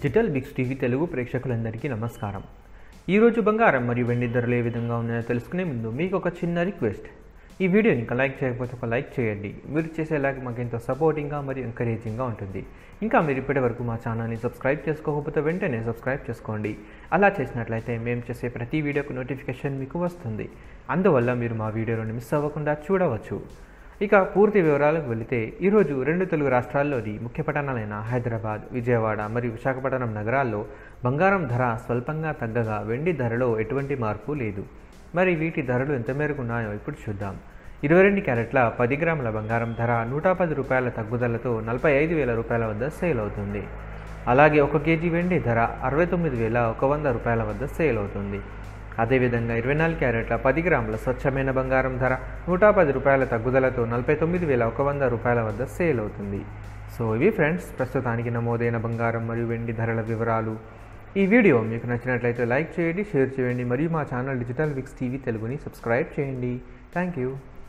DigitalBixTV Telugu ప్రేక్షకులందరికీ నమస్కారం. ఈ రోజు బంగారం మరియు వెండి ధరలు ఏ విధంగా ఉన్నాయో తెలుసుకునే ముందు మీకు ఒక చిన్న రిక్వెస్ట్. ఈ వీడియోని లైక్ చేయకపోతే ఒక లైక్ చేయండి. మీరు చేసే లైక్ మాకు ఎంతో సపోర్టింగ్గా మరియు ఎంకరేజింగ్గా ఉంటుంది. ఇంకా మీరు ఇప్పటివరకు మా ఛానల్ని సబ్స్క్రైబ్ చేసుకోకపోతే వెంటనే సబ్స్క్రైబ్ చేసుకోండి. అలా చేసినట్లయితే మేము చేసే ప్రతి వీడియోకు నోటిఫికేషన్ మీకు వస్తుంది. అందువల్ల మీరు మా వీడియోలను మిస్ అవ్వకుండా చూడవచ్చు. ఇక పూర్తి వివరాలకు వెళితే ఈరోజు రెండు తెలుగు రాష్ట్రాల్లోని ముఖ్య పట్టణాలైన హైదరాబాద్, విజయవాడ మరియు విశాఖపట్నం నగరాల్లో బంగారం ధర స్వల్పంగా తగ్గగా వెండి ధరలో ఎటువంటి మార్పు లేదు. మరి వీటి ధరలు ఎంత మేరకు ఉన్నాయో ఇప్పుడు చూద్దాం. 22 క్యారెట్ల 10 గ్రాముల బంగారం ధర 110 రూపాయల తగ్గుదలతో 45,000 రూపాయల వద్ద సేల్ అవుతుంది. అలాగే 1 కేజీ వెండి ధర 69,100 రూపాయల వద్ద సేల్ అవుతుంది. అదేవిధంగా 24 క్యారెట్ల 10 గ్రాముల స్వచ్ఛమైన బంగారం ధర 110 రూపాయల తగ్గుదలతో 49,100 రూపాయల వద్ద సేల్ అవుతుంది. సో ఇవి ఫ్రెండ్స్ ప్రస్తుతానికి నమోదైన బంగారం మరియు వెండి ధరల వివరాలు. ఈ వీడియో మీకు నచ్చినట్లయితే లైక్ చేయండి, షేర్ చేయండి మరియు మా ఛానల్ డిజిటల్ బిక్స్ టీవీ తెలుగుని సబ్స్క్రైబ్ చేయండి. Thank you.